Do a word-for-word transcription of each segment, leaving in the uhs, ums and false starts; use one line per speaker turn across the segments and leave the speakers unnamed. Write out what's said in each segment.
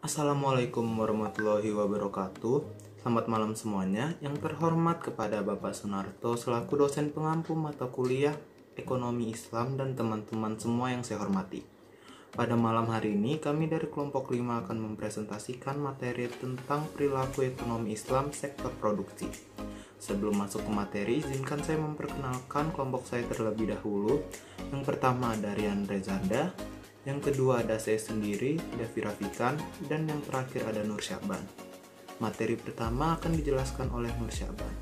Assalamualaikum warahmatullahi wabarakatuh. Selamat malam semuanya. Yang terhormat kepada Bapak Sunarto selaku dosen pengampu mata kuliah Ekonomi Islam dan teman-teman semua yang saya hormati. Pada malam hari ini kami dari kelompok lima akan mempresentasikan materi tentang perilaku ekonomi Islam sektor produksi. Sebelum masuk ke materi, izinkan saya memperkenalkan kelompok saya terlebih dahulu. Yang pertama ada Rian Rezanda, yang kedua ada saya sendiri, Devi Rafikan, dan yang terakhir ada Nur Syaban. Materi pertama akan dijelaskan oleh Nur Syaban.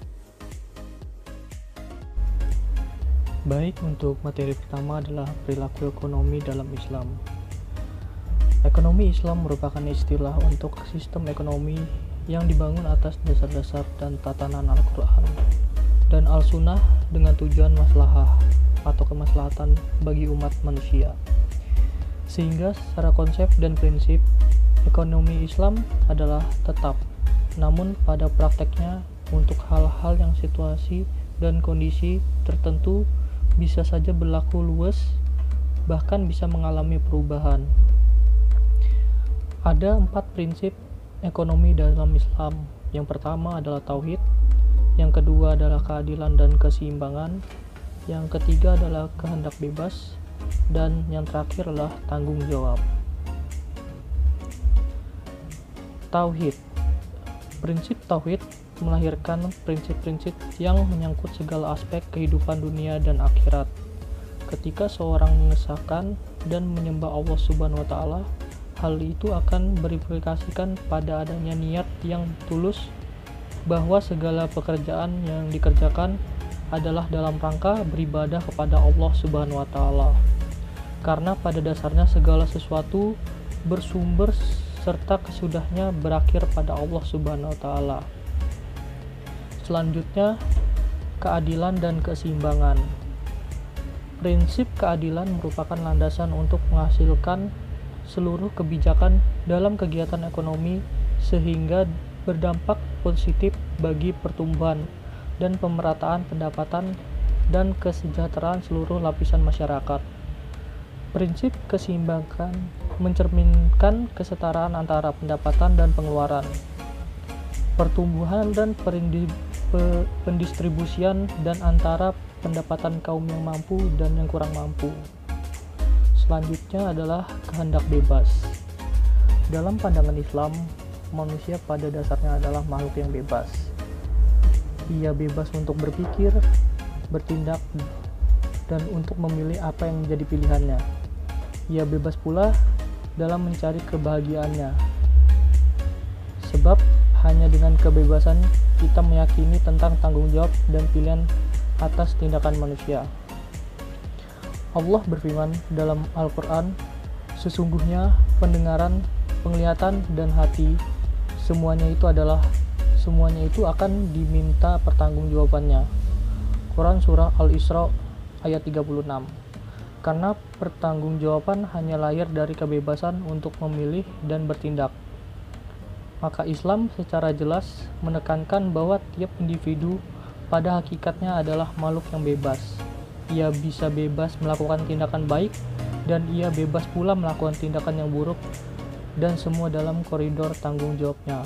Baik, untuk materi pertama adalah perilaku ekonomi dalam Islam. Ekonomi Islam merupakan istilah untuk sistem ekonomi yang dibangun atas dasar-dasar dan tatanan Al-Quran dan Al-Sunnah dengan tujuan maslahah atau kemaslahatan bagi umat manusia. Sehingga secara konsep dan prinsip, ekonomi Islam adalah tetap, namun pada prakteknya untuk hal-hal yang situasi dan kondisi tertentu bisa saja berlaku luas, bahkan bisa mengalami perubahan. Ada empat prinsip ekonomi dalam Islam. Yang pertama adalah tauhid, yang kedua adalah keadilan dan keseimbangan, yang ketiga adalah kehendak bebas, dan yang terakhir adalah tanggung jawab. Tauhid. Prinsip tauhid melahirkan prinsip-prinsip yang menyangkut segala aspek kehidupan dunia dan akhirat. Ketika seorang mengesahkan dan menyembah Allah Subhanahu wa taala, hal itu akan berimplikasikan pada adanya niat yang tulus bahwa segala pekerjaan yang dikerjakan adalah dalam rangka beribadah kepada Allah Subhanahu wa taala. Karena pada dasarnya segala sesuatu bersumber serta kesudahnya berakhir pada Allah Subhanahu wa taala. Selanjutnya, keadilan dan keseimbangan. Prinsip keadilan merupakan landasan untuk menghasilkan seluruh kebijakan dalam kegiatan ekonomi sehingga berdampak positif bagi pertumbuhan dan pemerataan pendapatan dan kesejahteraan seluruh lapisan masyarakat. Prinsip keseimbangan mencerminkan kesetaraan antara pendapatan dan pengeluaran, pertumbuhan dan pendistribusian, dan antara pendapatan kaum yang mampu dan yang kurang mampu. Selanjutnya adalah kehendak bebas. Dalam pandangan Islam, manusia pada dasarnya adalah makhluk yang bebas. Ia bebas untuk berpikir, bertindak, dan untuk memilih apa yang menjadi pilihannya. Ia bebas pula dalam mencari kebahagiaannya. Sebab hanya dengan kebebasan kita meyakini tentang tanggung jawab dan pilihan atas tindakan manusia. Allah berfirman dalam Al-Quran, sesungguhnya pendengaran, penglihatan, dan hati semuanya itu adalah semuanya itu akan diminta pertanggungjawabannya. Quran Surah Al-Isra ayat tiga puluh enam. Karena pertanggungjawaban hanya lahir dari kebebasan untuk memilih dan bertindak. Maka Islam secara jelas menekankan bahwa tiap individu pada hakikatnya adalah makhluk yang bebas. Ia bisa bebas melakukan tindakan baik dan ia bebas pula melakukan tindakan yang buruk, dan semua dalam koridor tanggung jawabnya.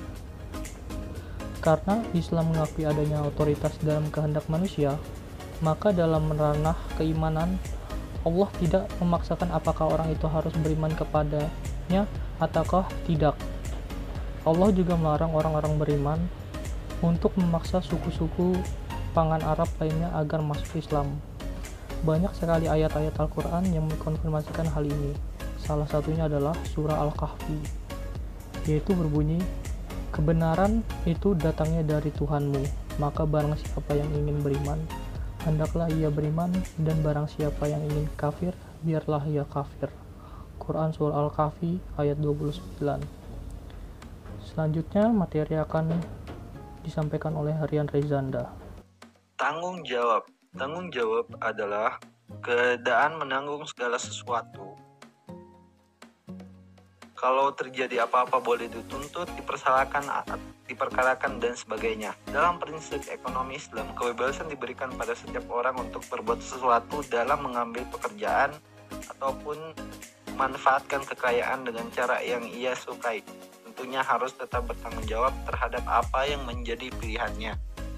Karena Islam mengakui adanya otoritas dalam kehendak manusia, maka dalam ranah keimanan Allah tidak memaksakan apakah orang itu harus beriman kepadanya ataukah tidak. Allah juga melarang orang-orang beriman untuk memaksa suku-suku pangan Arab lainnya agar masuk Islam. Banyak sekali ayat-ayat Al-Quran yang mengkonfirmasikan hal ini. Salah satunya adalah surah Al-Kahfi, yaitu berbunyi, kebenaran itu datangnya dari Tuhanmu, maka barang siapa yang ingin beriman, hendaklah ia beriman, dan barang siapa yang ingin kafir, biarlah ia kafir. Quran surah Al-Kahfi ayat dua puluh sembilan. Selanjutnya materi akan disampaikan oleh Rian Rezanda.
Tanggung jawab. Tanggung jawab adalah keadaan menanggung segala sesuatu. Kalau terjadi apa-apa boleh dituntut, dipersalahkan, diperkarakan, dan sebagainya. Dalam prinsip ekonomi Islam, kebebasan diberikan pada setiap orang untuk berbuat sesuatu dalam mengambil pekerjaan ataupun memanfaatkan kekayaan dengan cara yang ia sukai. Tentunya harus tetap bertanggung jawab terhadap apa yang menjadi pilihannya.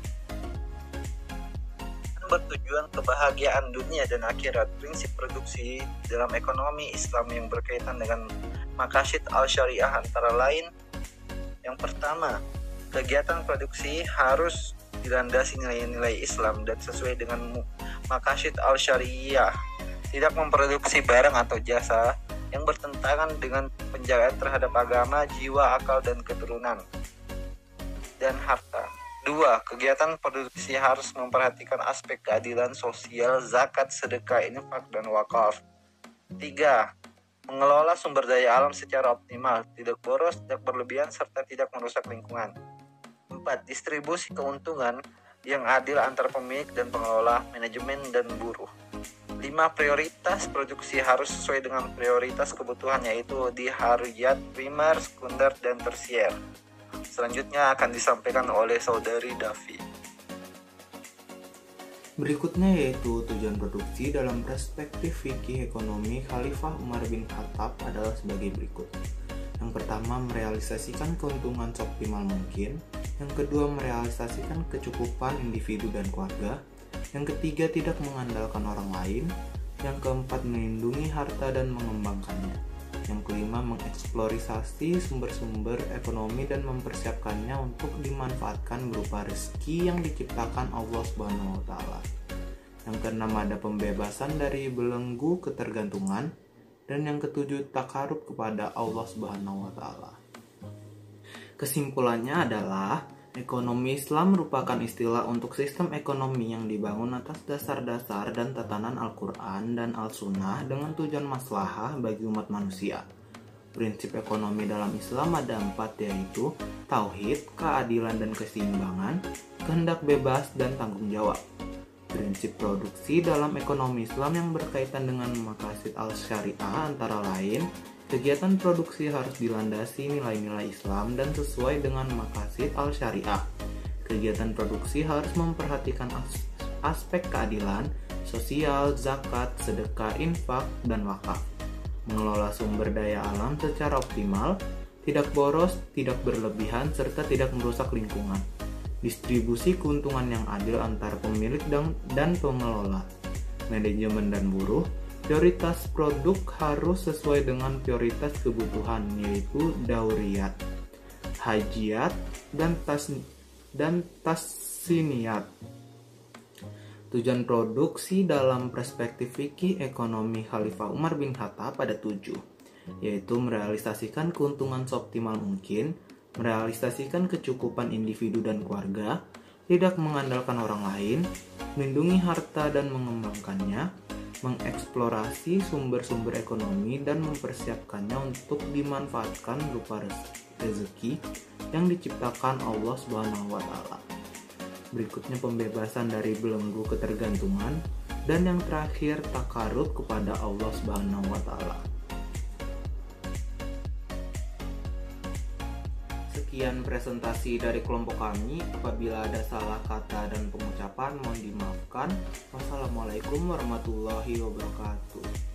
Bertujuan kebahagiaan dunia dan akhirat. Prinsip produksi dalam ekonomi Islam yang berkaitan dengan maqasid al-syariah antara lain: yang pertama, kegiatan produksi harus dilandasi nilai-nilai Islam dan sesuai dengan maqasid al-syariah, tidak memproduksi barang atau jasa yang bertentangan dengan penjagaan terhadap agama, jiwa, akal, dan keturunan dan harta. Dua, kegiatan produksi harus memperhatikan aspek keadilan sosial, zakat, sedekah, infak, dan wakaf. Tiga, mengelola sumber daya alam secara optimal, tidak boros, tidak berlebihan, serta tidak merusak lingkungan. Empat, distribusi keuntungan yang adil antar pemilik dan pengelola, manajemen, dan buruh. Lima, prioritas produksi harus sesuai dengan prioritas kebutuhan, yaitu di hariyat, primer, sekunder, dan tersier. Selanjutnya akan disampaikan oleh saudari Davi.
Berikutnya yaitu tujuan produksi dalam perspektif fikih ekonomi Khalifah Umar bin Khattab adalah sebagai berikut. Yang pertama, merealisasikan keuntungan seoptimal mungkin. Yang kedua, merealisasikan kecukupan individu dan keluarga. Yang ketiga, tidak mengandalkan orang lain. Yang keempat, melindungi harta dan mengembangkannya. Yang kelima, mengeksplorasi sumber-sumber ekonomi dan mempersiapkannya untuk dimanfaatkan berupa rezeki yang diciptakan Allah Subhanahu wa taala. Yang keenam, ada pembebasan dari belenggu ketergantungan. Dan yang ketujuh, takarub kepada Allah Subhanahu wa taala. Kesimpulannya adalah ekonomi Islam merupakan istilah untuk sistem ekonomi yang dibangun atas dasar-dasar dan tatanan Al-Quran dan Al-Sunnah dengan tujuan maslahah bagi umat manusia. Prinsip ekonomi dalam Islam ada empat, yaitu tauhid, keadilan dan keseimbangan, kehendak bebas, dan tanggung jawab. Prinsip produksi dalam ekonomi Islam yang berkaitan dengan maqasid al-syariah antara lain: kegiatan produksi harus dilandasi nilai-nilai Islam dan sesuai dengan maqasid al-syariah. Kegiatan produksi harus memperhatikan as- aspek keadilan, sosial, zakat, sedekah, infak, dan wakaf. Mengelola sumber daya alam secara optimal, tidak boros, tidak berlebihan, serta tidak merusak lingkungan. Distribusi keuntungan yang adil antar pemilik dan, dan pengelola. Manajemen dan buruh. Prioritas produk harus sesuai dengan prioritas kebutuhan, yaitu dauriyat, hajiyat, dan tas dan tasniyat. Tujuan produksi dalam perspektif fikih ekonomi Khalifah Umar bin Khattab ada tujuh, yaitu merealisasikan keuntungan seoptimal mungkin, merealisasikan kecukupan individu dan keluarga, tidak mengandalkan orang lain, melindungi harta dan mengembangkannya, mengeksplorasi sumber-sumber ekonomi dan mempersiapkannya untuk dimanfaatkan berupa rezeki yang diciptakan Allah Subhanahu wa taala. Berikutnya pembebasan dari belenggu ketergantungan, dan yang terakhir takarub kepada Allah Subhanahu wa taala. Sekian presentasi dari kelompok kami. Apabila ada salah kata dan pengucapan mohon dimaafkan. Wassalamualaikum warahmatullahi wabarakatuh.